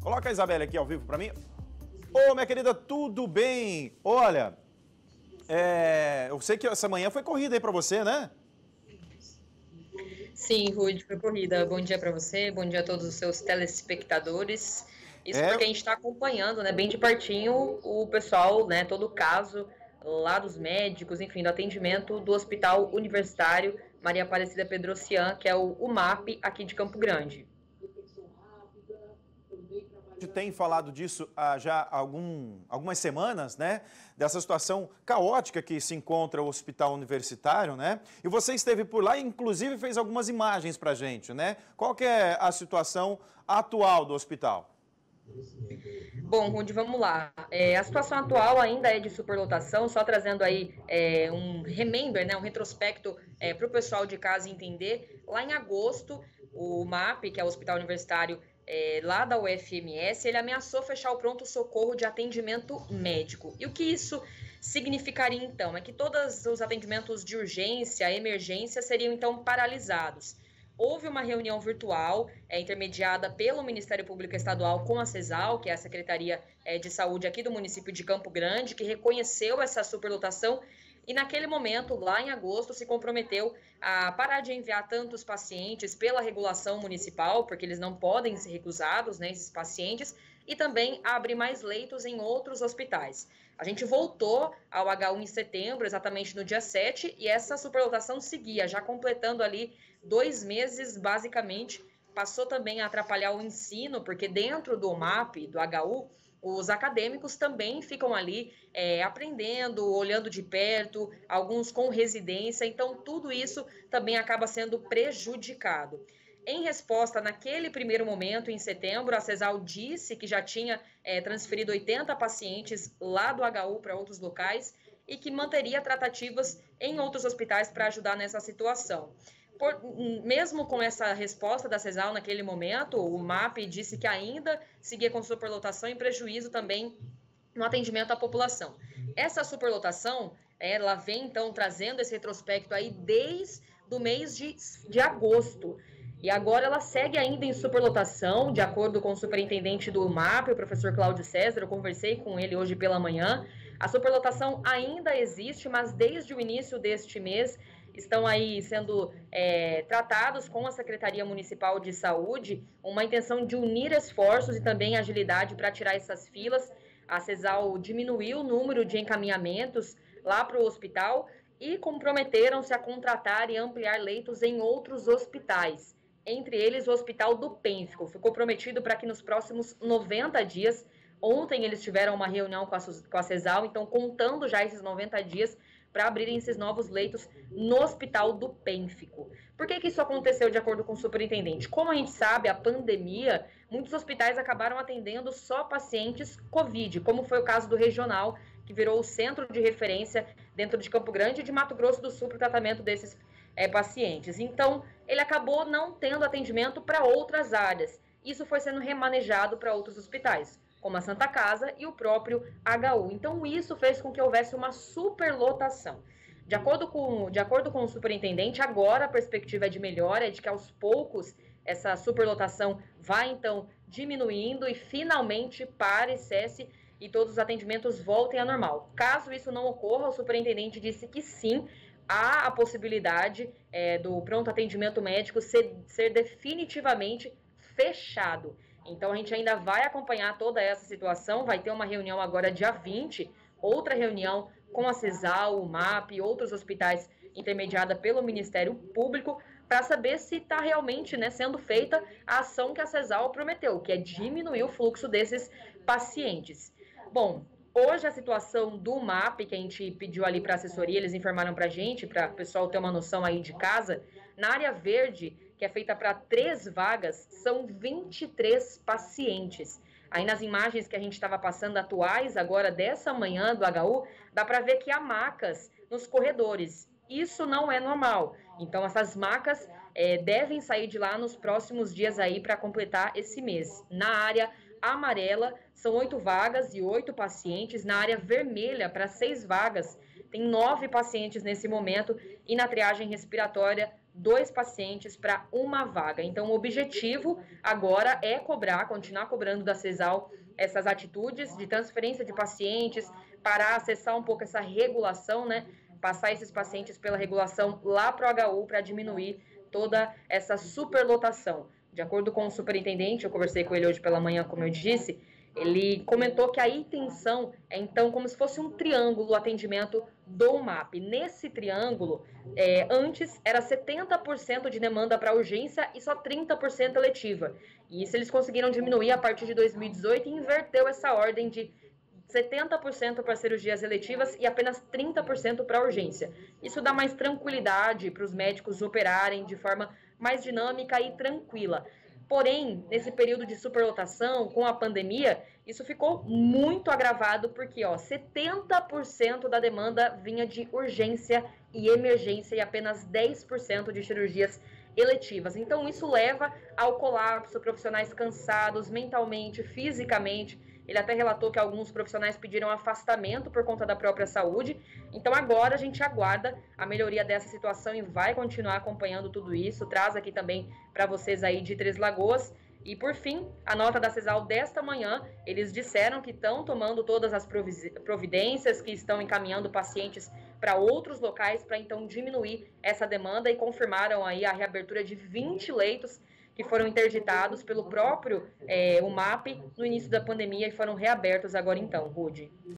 Coloca a Isabelle aqui ao vivo para mim. Ô, minha querida, tudo bem? Olha, eu sei que essa manhã foi corrida aí para você, né? Sim, Rude, foi corrida. Bom dia para você, bom dia a todos os seus telespectadores. Isso É, porque a gente está acompanhando, né, bem de pertinho o pessoal, né, todo o caso lá dos médicos, enfim, do atendimento do Hospital Universitário Maria Aparecida Pedrocian, que é o UMAP aqui de Campo Grande. a gente tem falado disso há já algumas semanas, né? Dessa situação caótica que se encontra o Hospital Universitário, né? E você esteve por lá e, inclusive, fez algumas imagens para a gente, né? Qual que é a situação atual do hospital? Bom, Rude, vamos lá. A situação atual ainda é de superlotação, só trazendo aí um remember, né, um retrospecto para o pessoal de casa entender. Lá em agosto, o MAP, que é o Hospital Universitário lá da UFMS, ele ameaçou fechar o pronto-socorro de atendimento médico. E o que isso significaria, então? É que todos os atendimentos de urgência, emergência, seriam, então, paralisados. Houve uma reunião virtual intermediada pelo Ministério Público Estadual com a CESAL, que é a Secretaria de Saúde aqui do município de Campo Grande, que reconheceu essa superlotação e naquele momento, lá em agosto, se comprometeu a parar de enviar tantos pacientes pela regulação municipal, porque eles não podem ser recusados, né, esses pacientes, e também a abrir mais leitos em outros hospitais. A gente voltou ao H1 em setembro, exatamente no dia 7, e essa superlotação seguia, já completando ali 2 meses, basicamente. Passou também a atrapalhar o ensino, porque dentro do MAP, do HU, os acadêmicos também ficam ali aprendendo, olhando de perto, alguns com residência, então tudo isso também acaba sendo prejudicado. Em resposta, naquele primeiro momento, em setembro, a CESAL disse que já tinha transferido 80 pacientes lá do HU para outros locais e que manteria tratativas em outros hospitais para ajudar nessa situação. Mesmo com essa resposta da CESAL naquele momento, o MAP disse que ainda seguia com superlotação e prejuízo também no atendimento à população. Essa superlotação, ela vem então trazendo esse retrospecto aí desde o mês de agosto. E agora ela segue ainda em superlotação, de acordo com o superintendente do MAP, o professor Cláudio César, eu conversei com ele hoje pela manhã. A superlotação ainda existe, mas desde o início deste mês estão aí sendo tratados com a Secretaria Municipal de Saúde uma intenção de unir esforços e também agilidade para tirar essas filas. A CESAL diminuiu o número de encaminhamentos lá para o hospital e comprometeram-se a contratar e ampliar leitos em outros hospitais, entre eles o Hospital do Pênfico. Ficou prometido para que nos próximos 90 dias, ontem eles tiveram uma reunião com a CESAL, então contando já esses 90 dias, para abrirem esses novos leitos no Hospital do Pênfico. Por que isso aconteceu de acordo com o superintendente? Como a gente sabe, a pandemia, muitos hospitais acabaram atendendo só pacientes Covid, como foi o caso do Regional, que virou o centro de referência dentro de Campo Grande e de Mato Grosso do Sul para o tratamento desses pacientes. Então, ele acabou não tendo atendimento para outras áreas. Isso foi sendo remanejado para outros hospitais, como a Santa Casa e o próprio HU. Então, isso fez com que houvesse uma superlotação. De acordo com o superintendente, agora a perspectiva de melhora é de que aos poucos essa superlotação vai, então, diminuindo e finalmente pare, cesse e todos os atendimentos voltem ao normal. Caso isso não ocorra, o superintendente disse que sim, há a possibilidade do pronto atendimento médico ser definitivamente fechado. Então, a gente ainda vai acompanhar toda essa situação, vai ter uma reunião agora dia 20, outra reunião com a CESAL, o MAP e outros hospitais intermediada pelo Ministério Público, para saber se está realmente sendo feita a ação que a CESAL prometeu, que é diminuir o fluxo desses pacientes. Bom, hoje a situação do MAP, que a gente pediu ali para a assessoria, eles informaram para a gente, para o pessoal ter uma noção aí de casa, na área verde, que é feita para 3 vagas, são 23 pacientes. Aí nas imagens que a gente estava passando atuais, agora dessa manhã do HU, dá para ver que há macas nos corredores. Isso não é normal. Então essas macas devem sair de lá nos próximos dias aí para completar esse mês. Na área amarela, são 8 vagas e 8 pacientes. Na área vermelha, para 6 vagas, tem 9 pacientes nesse momento. E na triagem respiratória, 2 pacientes para uma vaga. Então, o objetivo agora é continuar cobrando da CESAL essas atitudes de transferência de pacientes para acessar um pouco essa regulação, né? Passar esses pacientes pela regulação lá para o HU para diminuir toda essa superlotação. De acordo com o superintendente, eu conversei com ele hoje pela manhã, como eu disse, ele comentou que a intenção é, então, como se fosse um triângulo o atendimento do MAP. Nesse triângulo, antes era 70% de demanda para urgência e só 30% eletiva. E isso eles conseguiram diminuir a partir de 2018 e inverteu essa ordem de 70% para cirurgias eletivas e apenas 30% para urgência. Isso dá mais tranquilidade para os médicos operarem de forma mais dinâmica e tranquila. Porém, nesse período de superlotação, com a pandemia, isso ficou muito agravado porque 70% da demanda vinha de urgência e emergência e apenas 10% de cirurgias eletivas. Então, isso leva ao colapso, profissionais cansados mentalmente, fisicamente. Ele até relatou que alguns profissionais pediram afastamento por conta da própria saúde. Então, agora a gente aguarda a melhoria dessa situação e vai continuar acompanhando tudo isso. Traz aqui também para vocês aí de Três Lagoas. E, por fim, a nota da CESAL desta manhã, eles disseram que estão tomando todas as providências, que estão encaminhando pacientes para outros locais para, então, diminuir essa demanda e confirmaram aí a reabertura de 20 leitos que foram interditados pelo próprio UMAP no início da pandemia e foram reabertos agora então, Rude.